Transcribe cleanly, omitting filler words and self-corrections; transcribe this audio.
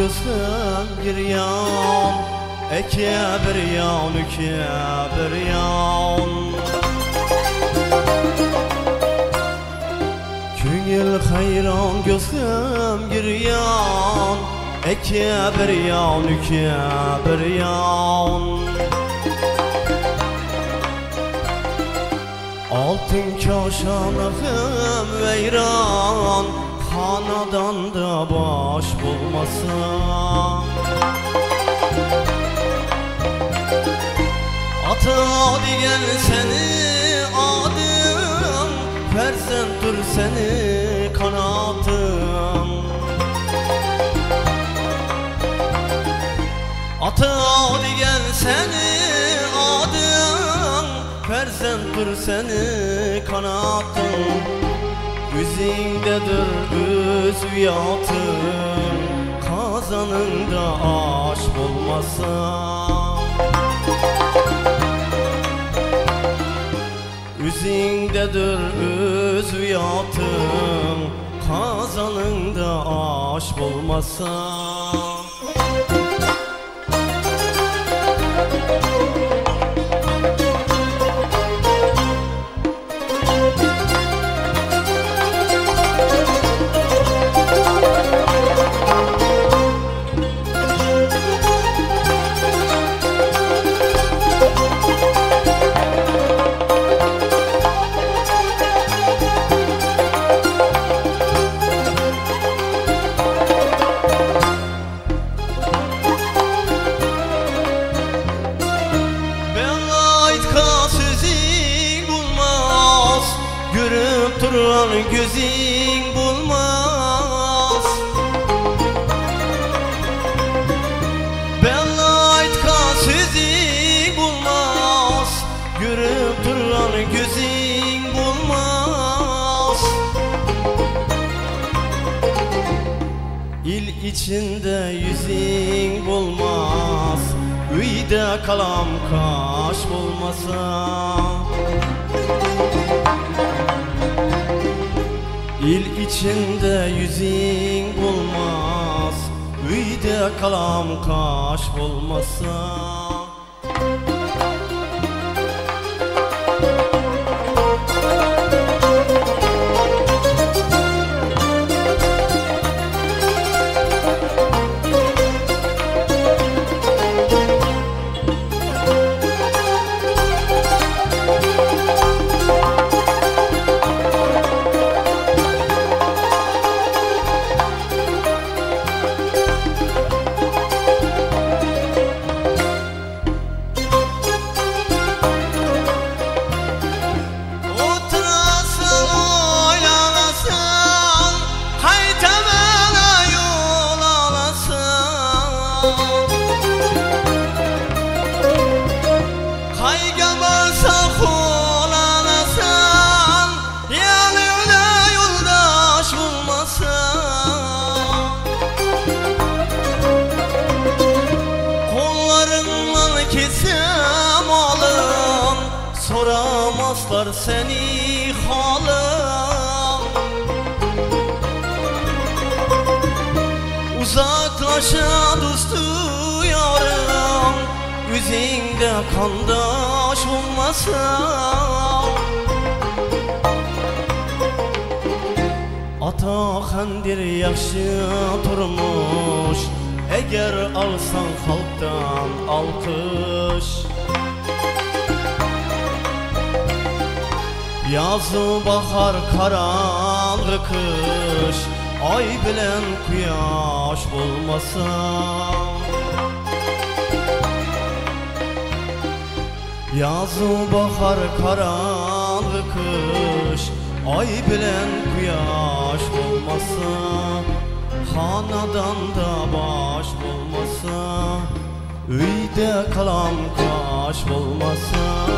gözüm giryan, eke bir yan, eke bir yan. Köngül hayran gözüm giryan, eke bir yan, eke bir yan. Altın kaşanağım veyran, hanadan da baş bulmasa. Ata diyen seni adım, ferzendür seni kanatım. Ata diyen seni adım, ferzendür seni kanatım. Üzündedir üzviyatım, kazanında aş bulmasa. Üzündedir üzviyatım, kazanında aş bulmasa. Görüp duran gözün bulmaz. Bella aytka sözün bulmaz. Görüp duran gözün bulmaz. İl içinde yüzün bulmaz. Uyda kalam kaş bulmasa. İl içinde yüzün bulmaz, uyda kalam kaş bulmasa. Kesem alım, soramazlar seni halım. Uzaklaşa dostu yarım, yüzünde kandaş olmasa. Ataxandir yaxşı turmuş, eğer alsan halktan alkış. Yazı bahar karanlık kış, ay bilen kuyaş bulmasa. Yazı bahar karanlık kış, ay bilen kuyaş bulmasa. Hanadan da baş bulmasa, uyda kalam kaş bulmasa.